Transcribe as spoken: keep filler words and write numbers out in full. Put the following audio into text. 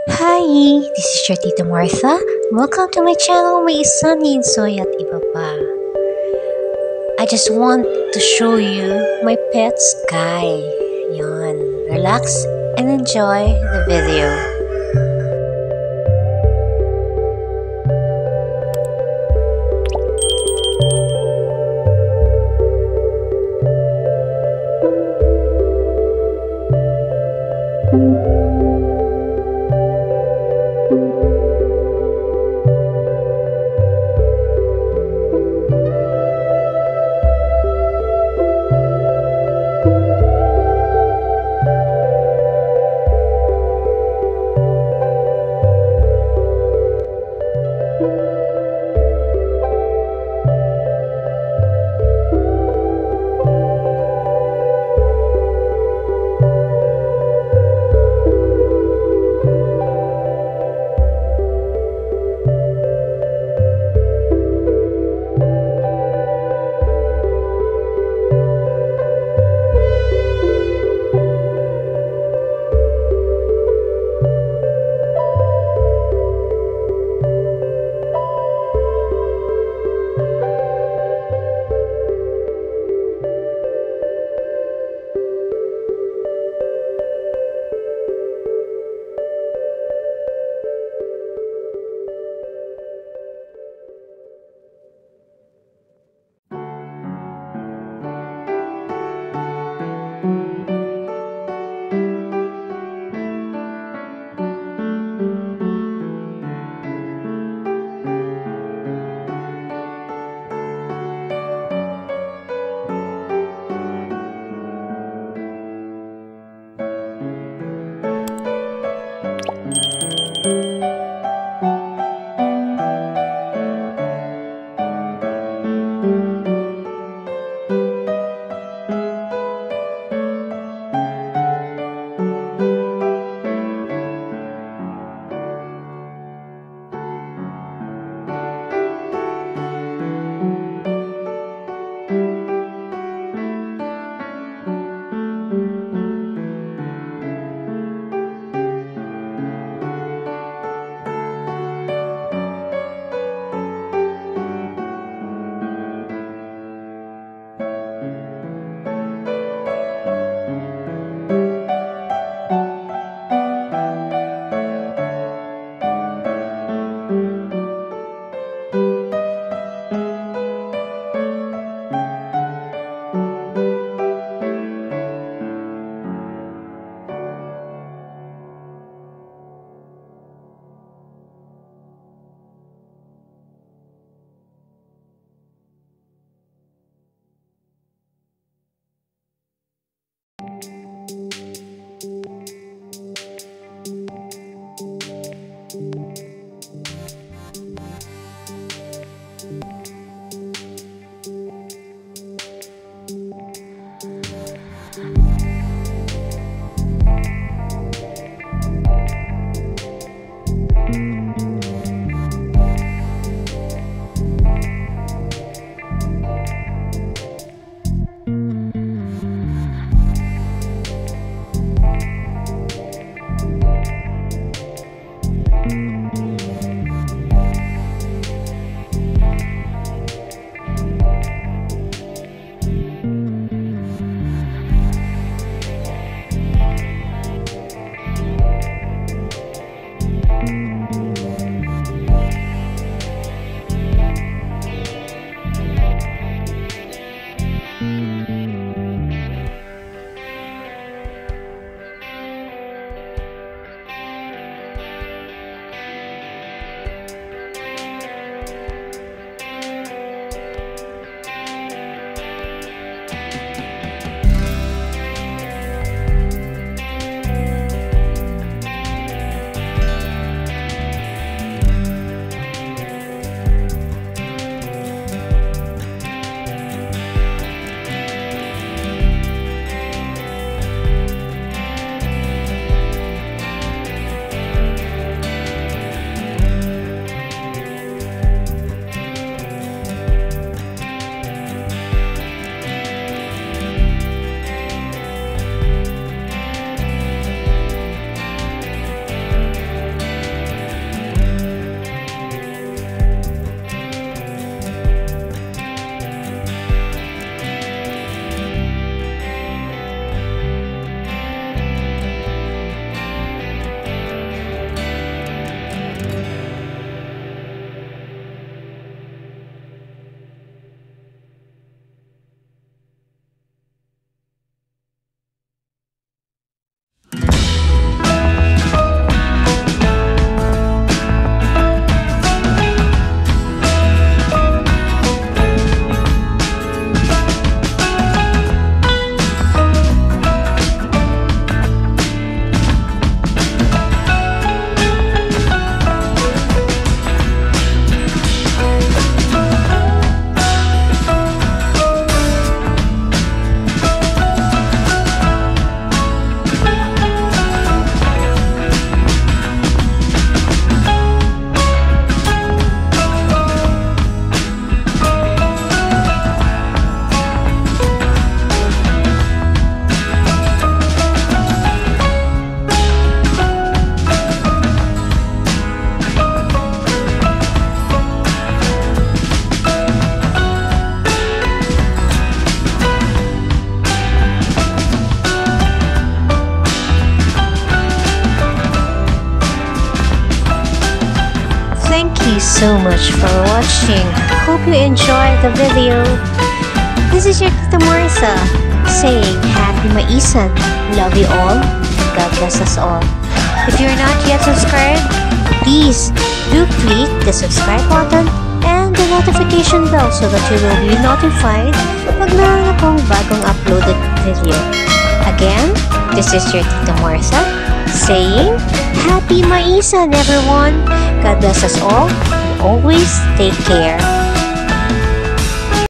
Hi, this is your Tita Martha. Welcome to my channel, Maisan, Insoy at iba pa. I just want to show you my pet sky. Yon, relax and enjoy the video. you so much for watching. Hope you enjoyed the video. This is your Tita Marisa saying Happy Maisan. Love you all. God bless us all. If you're not yet subscribed, please do click the subscribe button and the notification bell so that you will be notified pag meron akong bagong uploaded video. Again, this is your Tita Marisa saying Happy Maisan everyone. God bless us all and always take care.